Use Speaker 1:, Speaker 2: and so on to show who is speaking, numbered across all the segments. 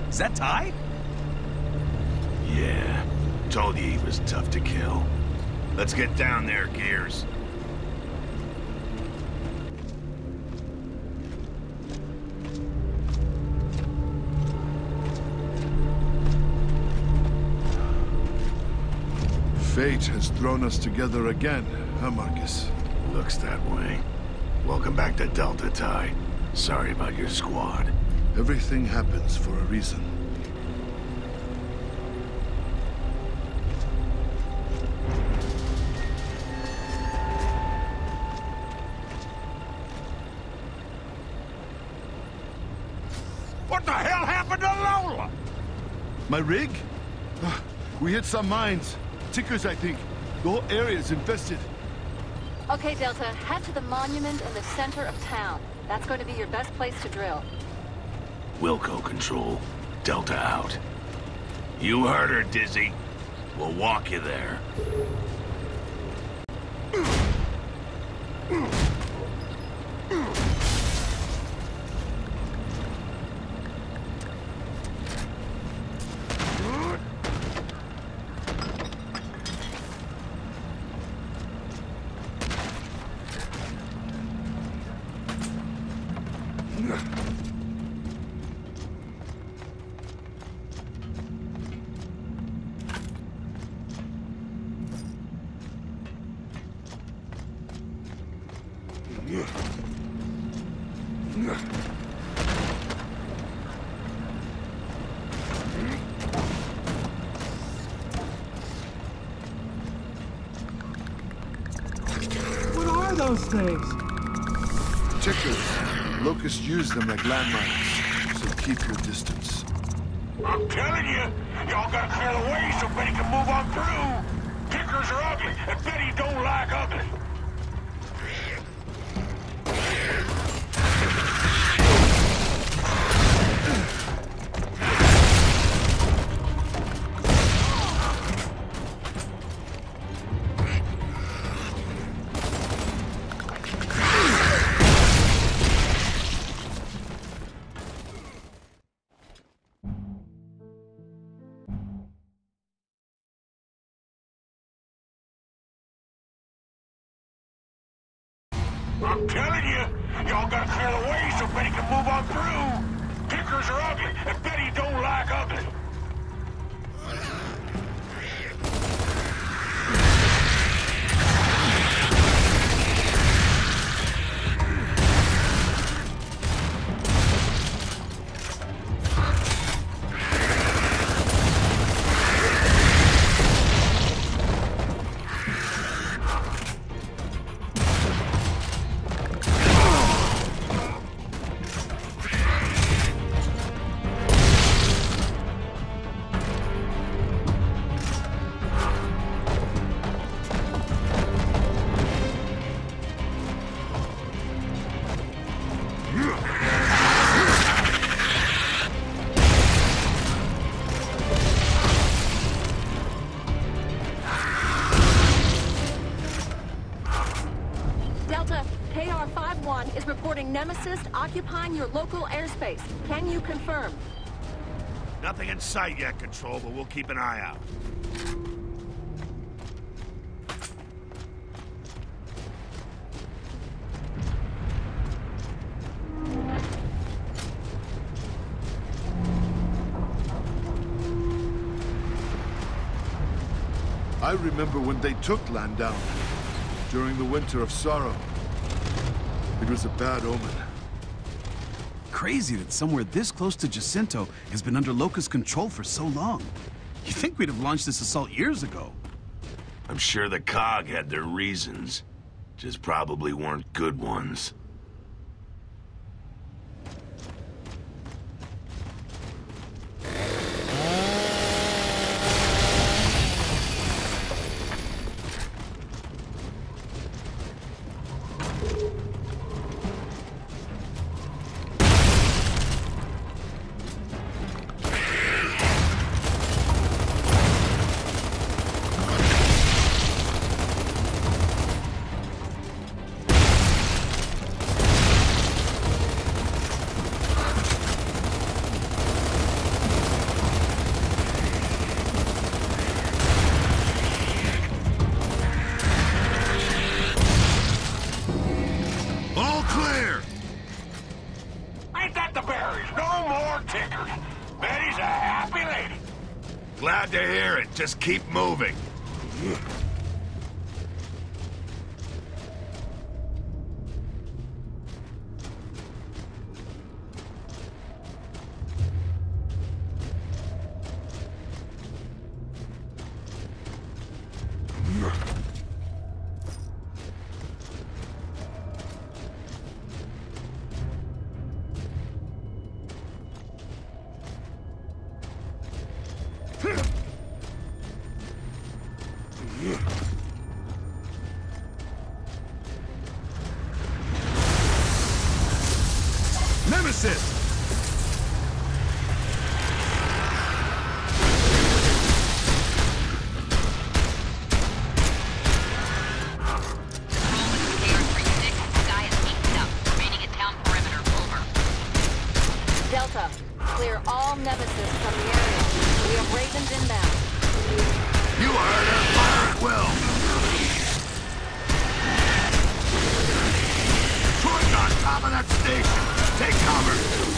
Speaker 1: Is that Ty?
Speaker 2: Yeah. Told you he was tough to kill. Let's get down there, Gears.
Speaker 3: Fate has thrown us together again, huh, Marcus?
Speaker 2: Looks that way. Welcome back to Delta, Ty. Sorry about your squad.
Speaker 3: Everything happens for a reason.
Speaker 2: What the hell happened to Lola?
Speaker 3: My rig? We hit some mines. Tickers, I think. The whole area is infested.
Speaker 4: Okay, Delta, head to the monument in the center of town. That's going to be your best place to drill.
Speaker 2: Wilco control. Delta out. You heard her, Dizzy. We'll walk you there.
Speaker 5: What are those things?
Speaker 3: Tickers. Locusts use them like landmines, so keep your distance.
Speaker 2: I'm telling you, y'all gotta clear the way so Betty can move on through. Tickers are ugly, and Betty don't like ugly. I'm telling you, y'all gotta clear the way so Betty can move on through. Tickers are ugly, and Betty don't like ugly.
Speaker 4: KR-51 is reporting Nemesis occupying your local airspace. Can you confirm?
Speaker 2: Nothing in sight yet, Control, but we'll keep an eye out.
Speaker 3: I remember when they took Landau during the Winter of Sorrow. It was a bad omen.
Speaker 1: Crazy that somewhere this close to Jacinto has been under Locust control for so long. You'd think we'd have launched this assault years ago.
Speaker 2: I'm sure the COG had their reasons. Just probably weren't good ones. Just keep moving.
Speaker 1: Nemesis!
Speaker 4: Delta, clear all Nemesis from the area. We have Ravens inbound.
Speaker 2: You heard her. Fire at will. Troy's on top of that station. Take cover.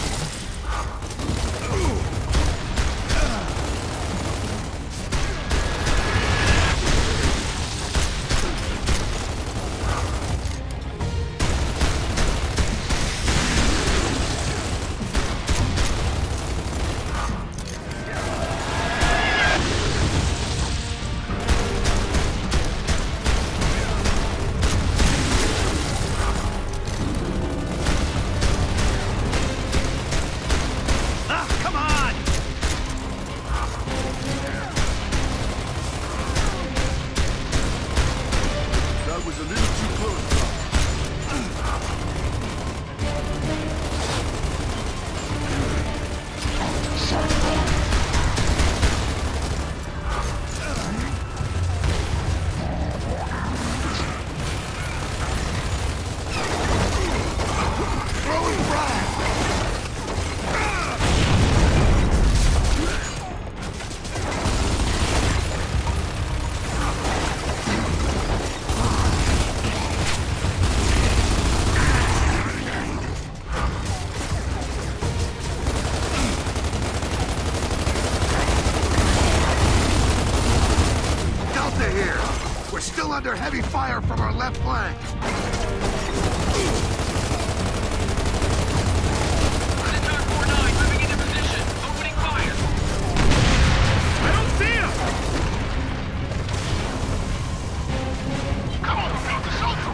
Speaker 2: We're still under heavy fire from our left flank.
Speaker 5: Predator 4-9 moving into position. Opening fire.
Speaker 1: I don't see him!
Speaker 2: Come on, Delta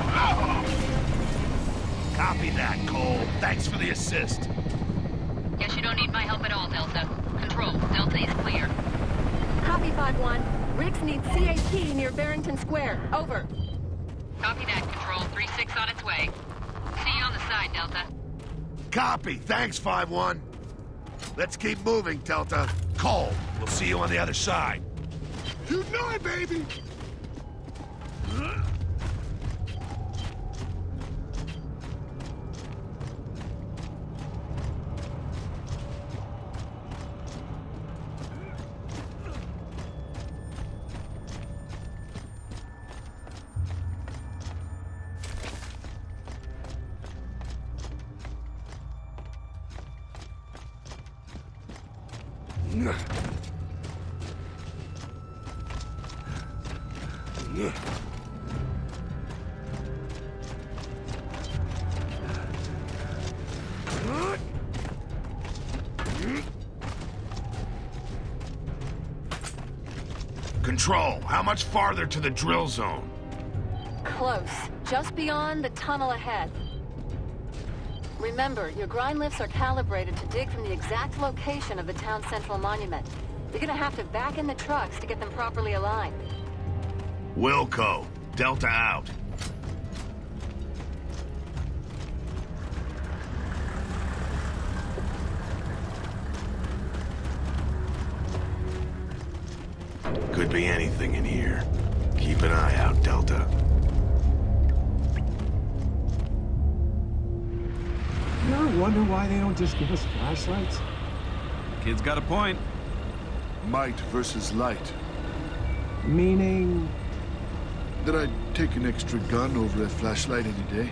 Speaker 2: Sultan. Copy that, Cole. Thanks for the assist.
Speaker 6: Guess you don't need my help at all, Delta. Control, Delta is clear.
Speaker 4: Copy 5-1. Riggs needs CAP near Barrington Square. Over.
Speaker 6: Copy that, Control. 3-6 on its way. See you on the side, Delta.
Speaker 2: Copy. Thanks, 5-1. Let's keep moving, Delta. Cole, we'll see you on the other side. You know it, baby! Control, how much farther to the drill zone?
Speaker 4: Close. Just beyond the tunnel ahead. Remember, your grind lifts are calibrated to dig from the exact location of the town's central monument. You're gonna have to back in the trucks to get them properly aligned.
Speaker 2: Wilco, Delta out. Could be anything in here. Keep an eye out, Delta.
Speaker 7: You ever wonder why they don't just give us flashlights?
Speaker 1: Kid's got a point.
Speaker 3: Might versus light.
Speaker 7: Meaning...
Speaker 3: That I'd take an extra gun over a flashlight any day.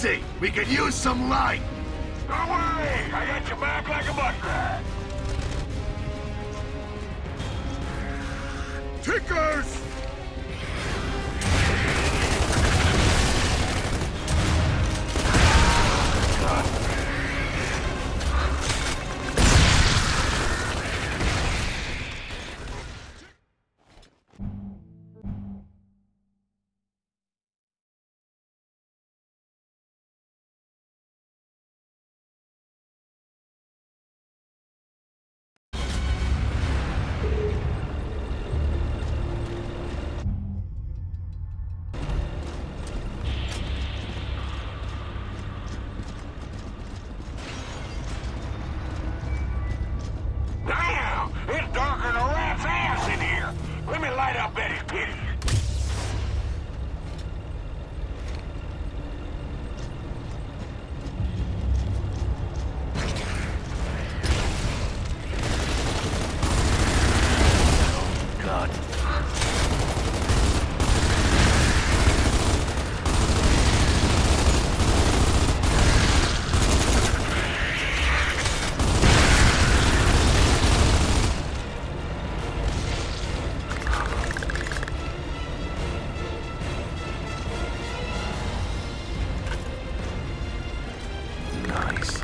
Speaker 2: Dizzy, we could use some light.
Speaker 8: Don't worry, I got your back like a butt.
Speaker 2: Tickers!
Speaker 8: Damn! It's darker than a rat's ass in here. Let me light up Betty's pity.
Speaker 1: Nice.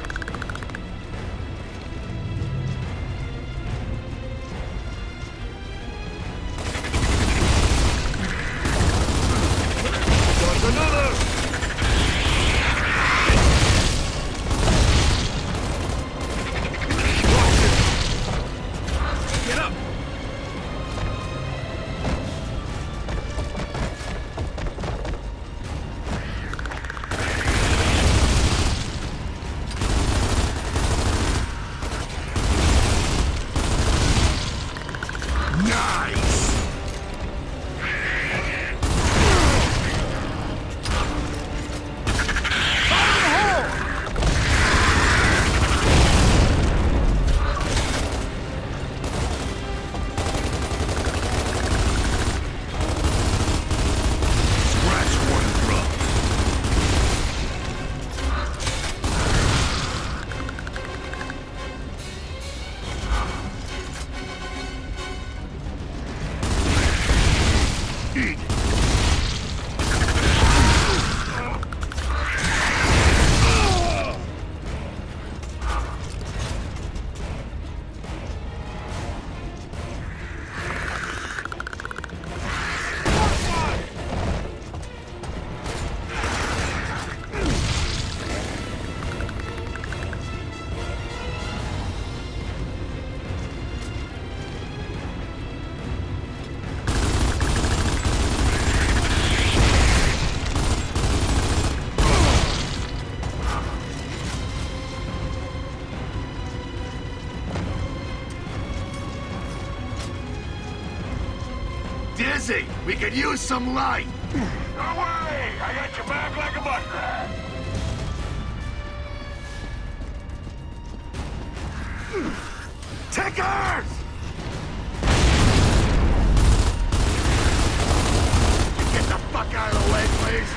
Speaker 2: Get up! Nice! Scratch one drop. Eat. Dizzy, we could use some light.
Speaker 8: Don't worry, I got your back like a butt.
Speaker 2: Tickers! Get the fuck out of the way, please.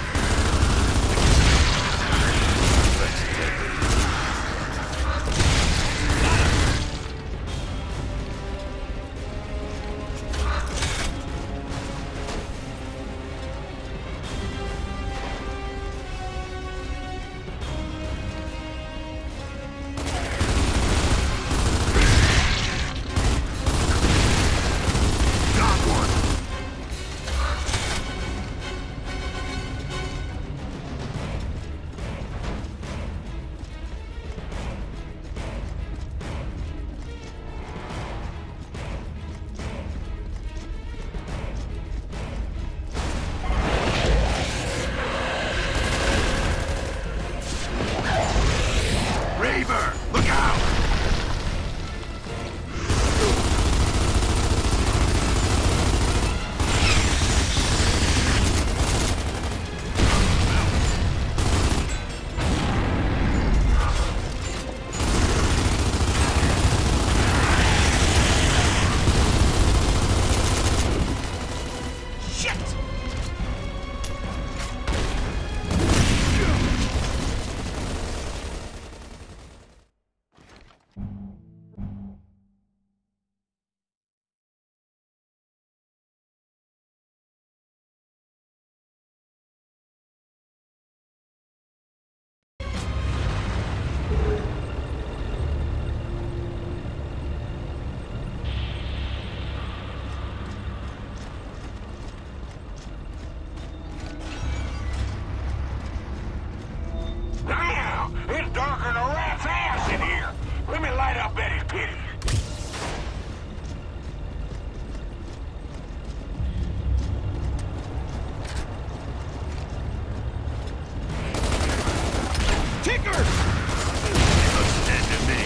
Speaker 2: Tigger! Looks dead to me.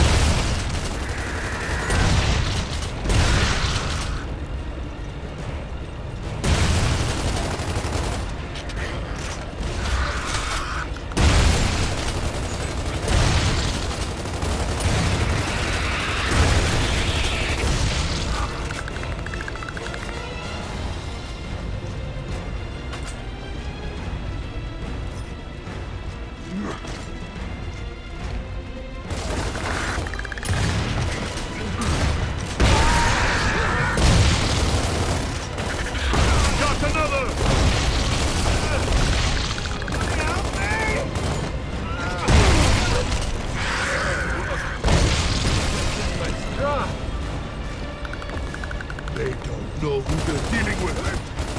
Speaker 2: They don't know who they're dealing with.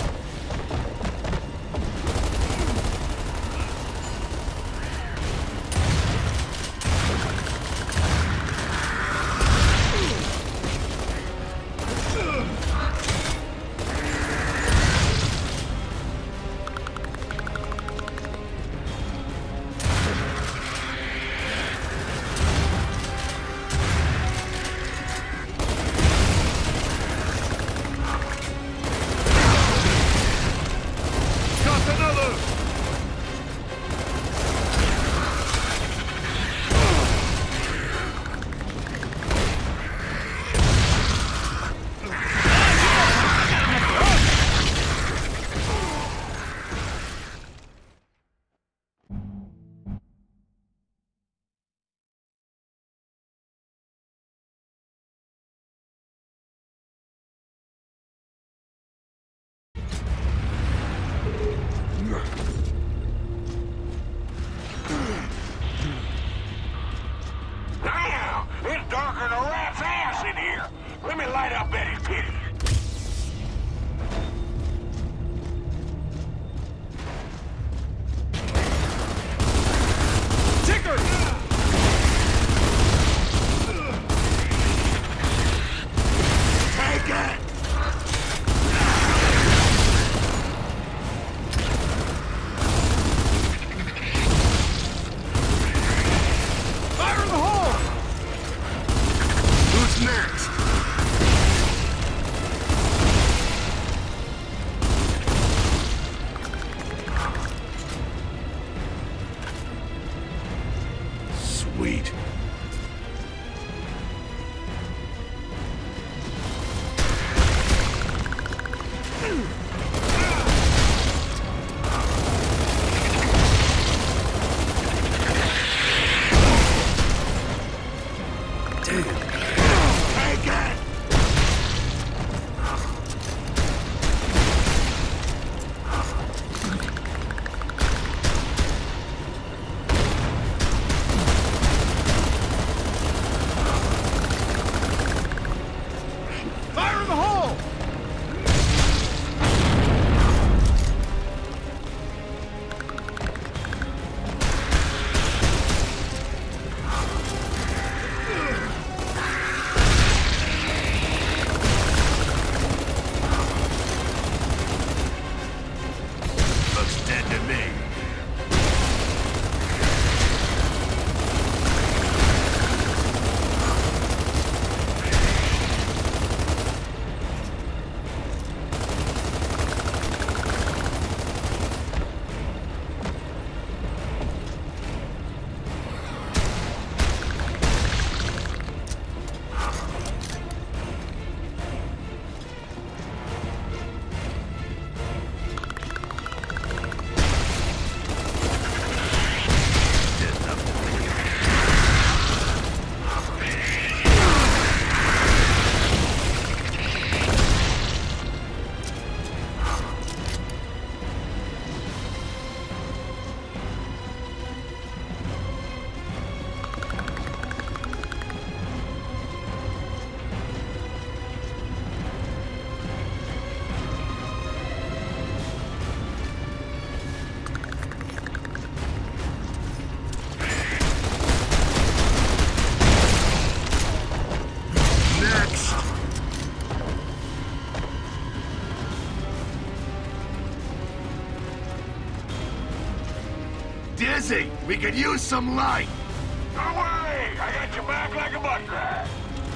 Speaker 8: Damn! It's darker than a rat's ass in here. Let me light up Betty's kitty.
Speaker 2: Take it!
Speaker 1: Fire in the hole!
Speaker 2: Who's next? Sweet. Damn. Take it! We could use some light!
Speaker 8: Don't worry! I got your back like a butt crack.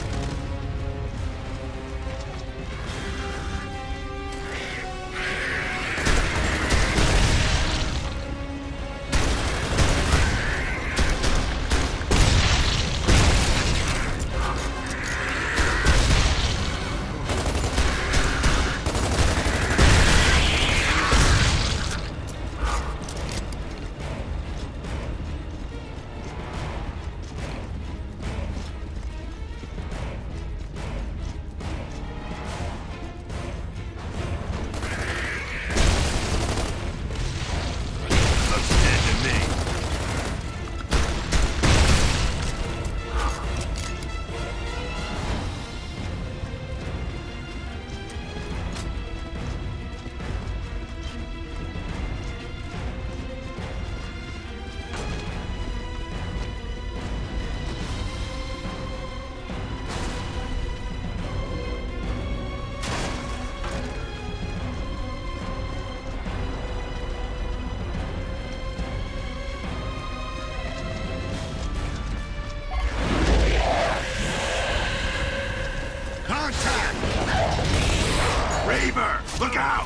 Speaker 2: Reaver, look out!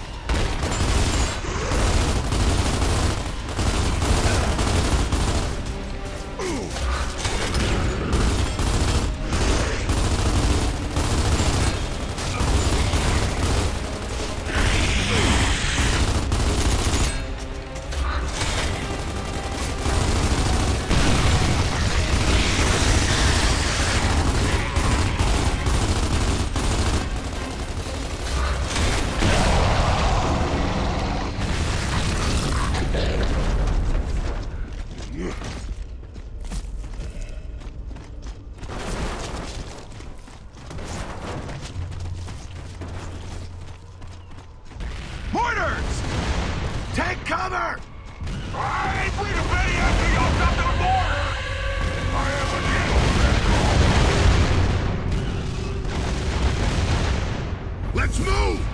Speaker 2: Mortars! Take cover!
Speaker 8: I ain't free to Betty after y'all got the border! I am a gentleman.
Speaker 2: Let's move!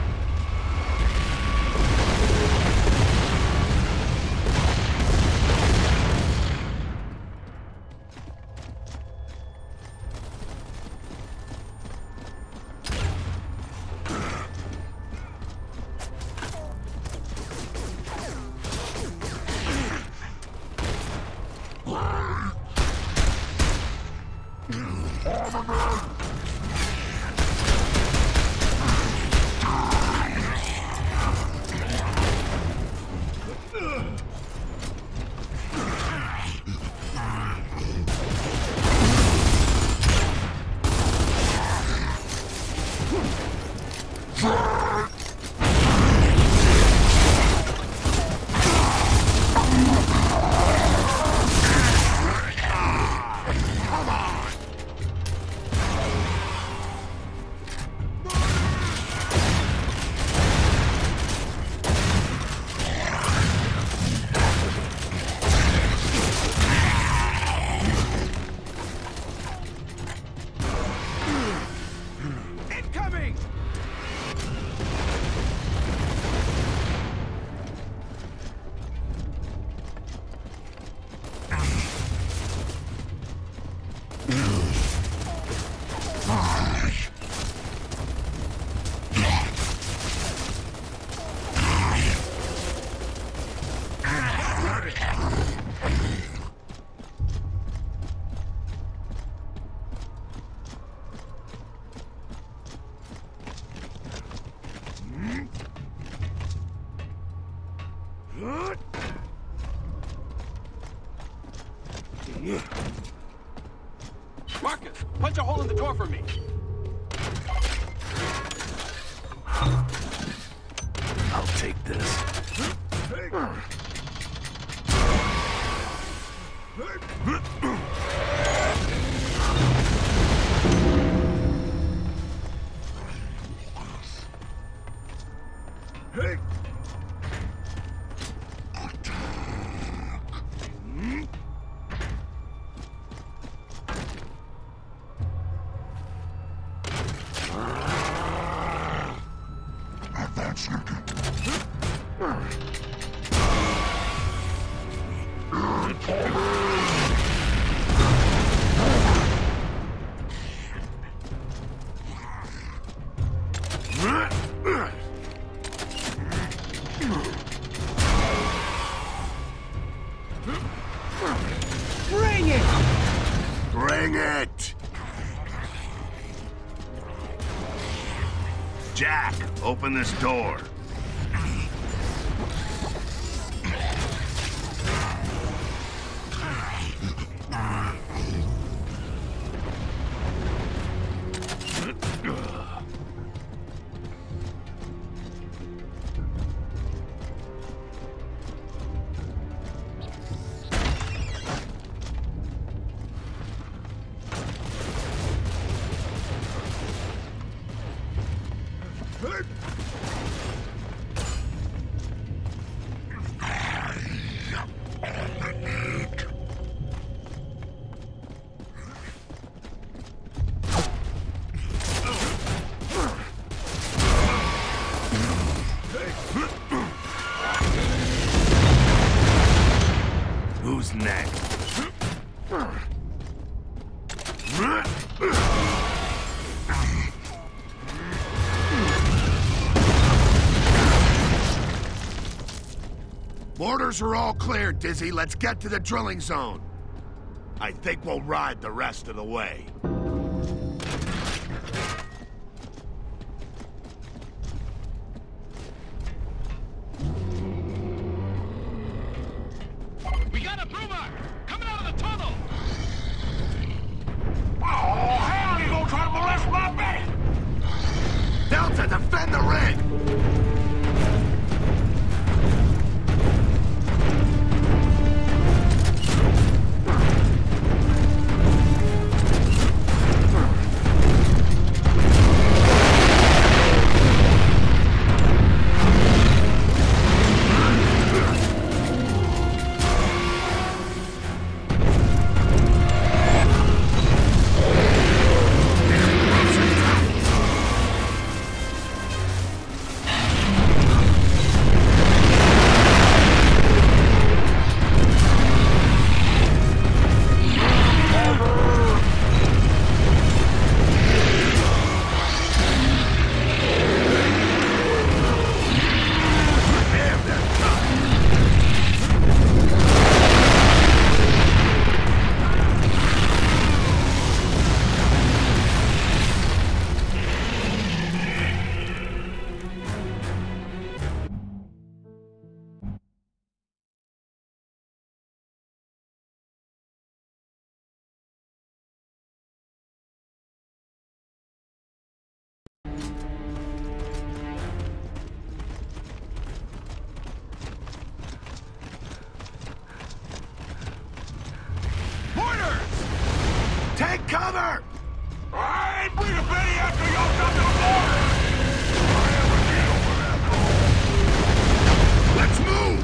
Speaker 5: Marcus, punch a hole in the door for me.
Speaker 2: I'll take this.
Speaker 3: Hey!
Speaker 8: Advance.
Speaker 2: Bring it! Jack, open this door. Who's next? Mortars are all clear, Dizzy. Let's get to the drilling zone. I think we'll ride the rest of the way.
Speaker 5: We got a boomer! Coming out of the tunnel!
Speaker 8: Oh, hell, you gonna try to molest my Betty?
Speaker 2: Delta, defend the ring! Take cover!
Speaker 8: I ain't bringing Betty after y'all come to the border!
Speaker 2: Let's move!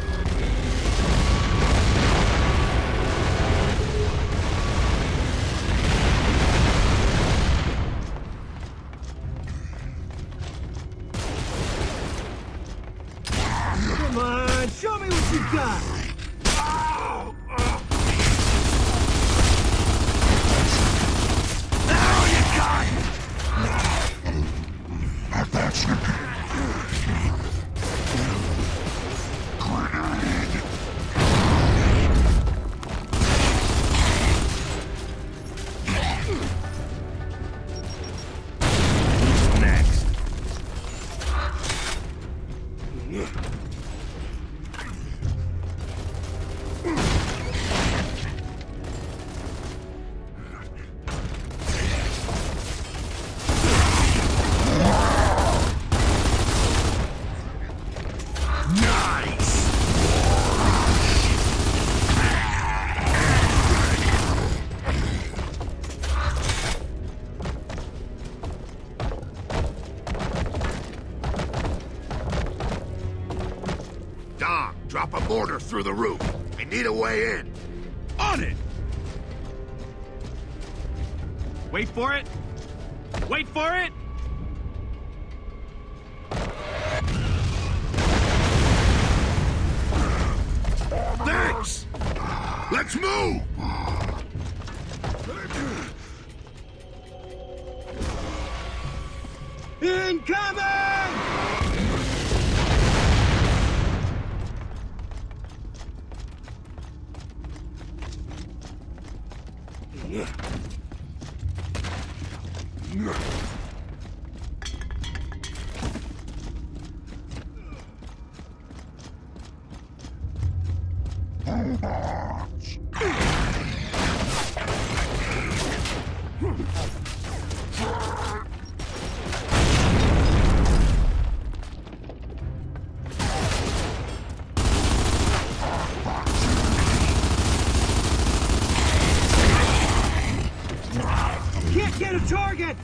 Speaker 7: Come on, show me what you got! Drop a mortar through the roof. I need a way in.
Speaker 1: On it! Wait for it! Wait for it!
Speaker 2: Thanks! Let's move!
Speaker 7: Incoming! Can't get a target!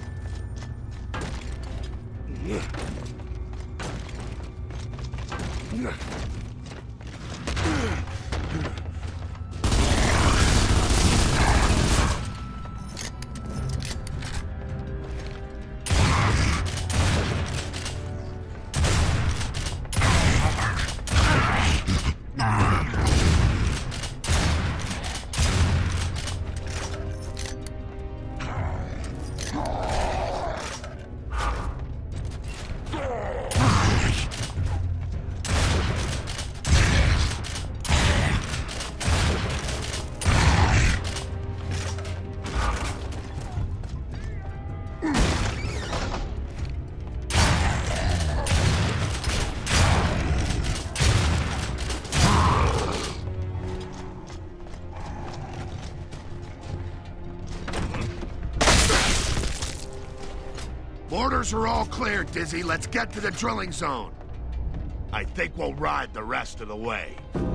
Speaker 2: Orders are all clear, Dizzy. Let's get to the drilling zone. I think we'll ride the rest of the way.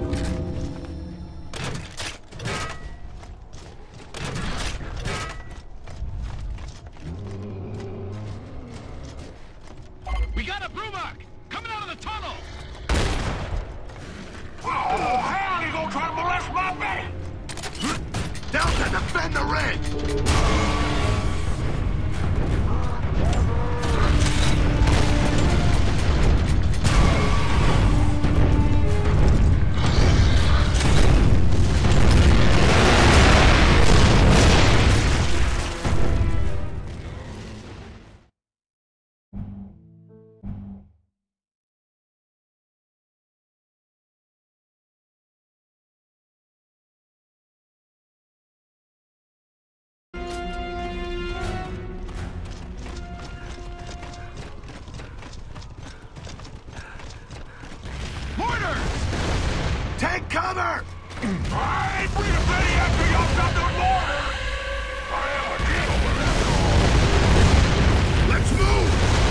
Speaker 5: We got a Brumak coming out of the tunnel.
Speaker 8: Oh, hell, you gonna try to molest my Betty?
Speaker 2: Delta, defend the ridge! Take cover!
Speaker 8: I ain't bring a Betty after y'all got the border! I am a gentleman after all.
Speaker 2: Let's move!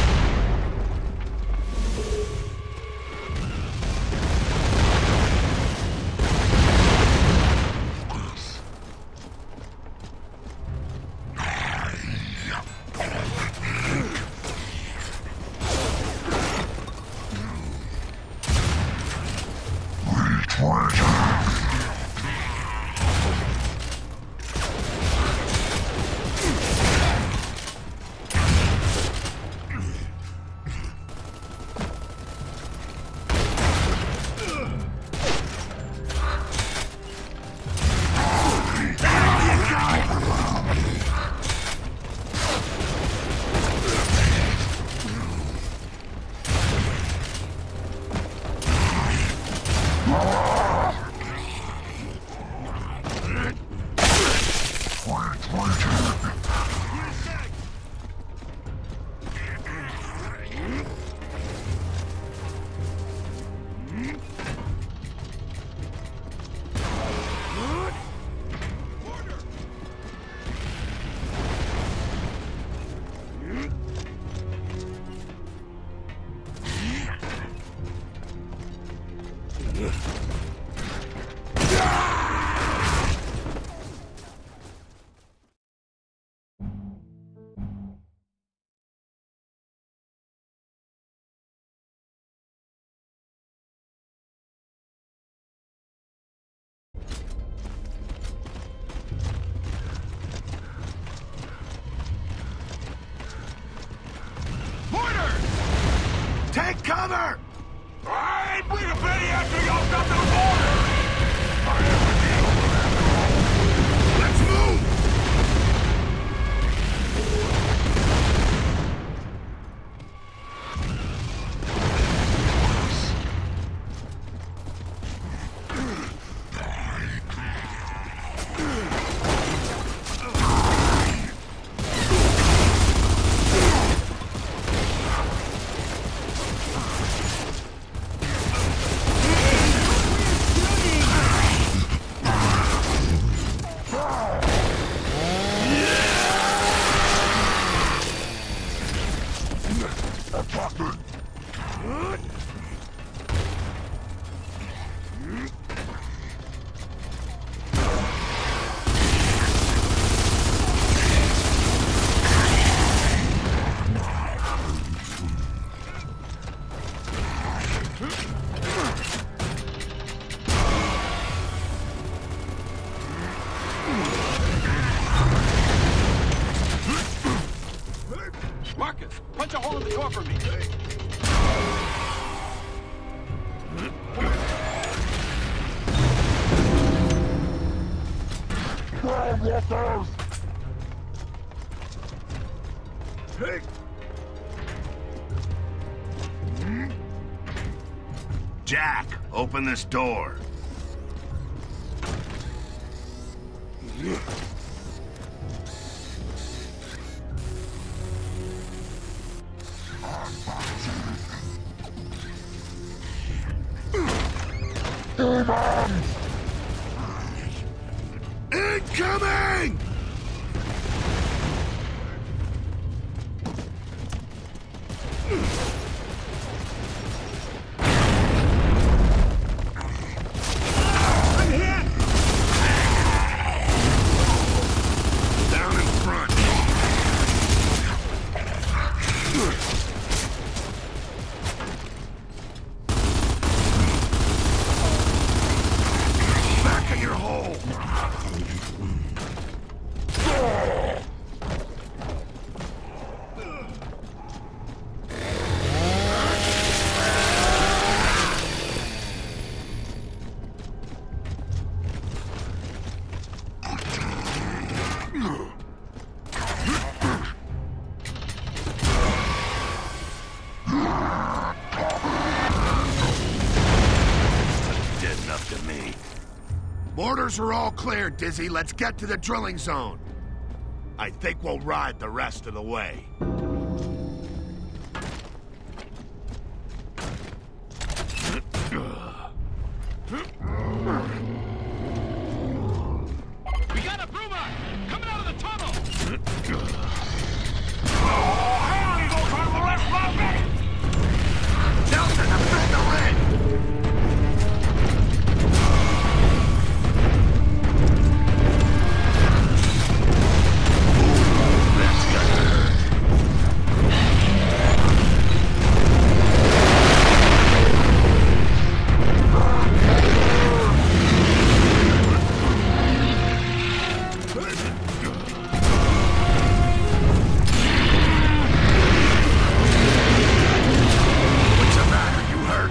Speaker 2: Take cover!
Speaker 8: I ain't bring a Betty after y'all got the border! I am a gentleman after all.
Speaker 2: Let's move!
Speaker 8: Cover me.
Speaker 2: Hey! Jack, open this door. Incoming!
Speaker 8: I'm hit!
Speaker 2: Down in front. Back in your hole. Dead enough to me. Mortars are all clear, Dizzy. Let's get to the drilling zone. I think we'll ride the rest of the way.
Speaker 5: We got a Bruma! Coming out of the tunnel!
Speaker 8: Oh, hell, he's gonna try to molest my baby!
Speaker 2: Delta, defend the ring! That's gonna hurt. What's the matter? You hurt?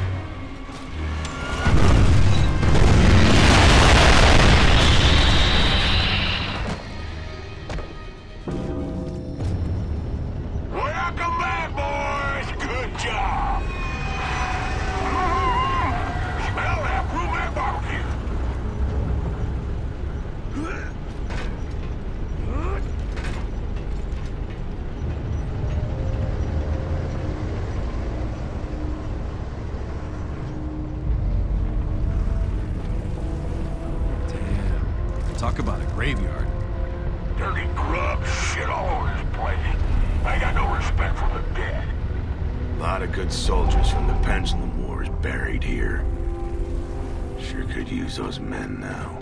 Speaker 8: Welcome back, boys! Good job! Smell that Brumac barbecue!
Speaker 1: Damn. Talk about a graveyard.
Speaker 8: Dirty grub shit all over this place. I got no respect for the dead.
Speaker 2: A lot of good soldiers from the Pendulum Wars buried here. Sure could use those men now.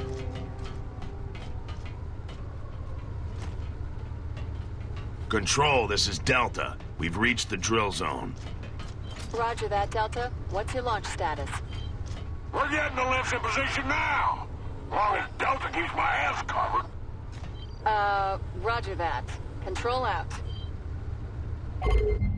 Speaker 2: Control, this is Delta. We've reached the drill zone.
Speaker 4: Roger that, Delta. What's your launch status?
Speaker 8: We're getting the lifts in position now. As long as Delta keeps my ass covered.
Speaker 4: Roger that. Control out.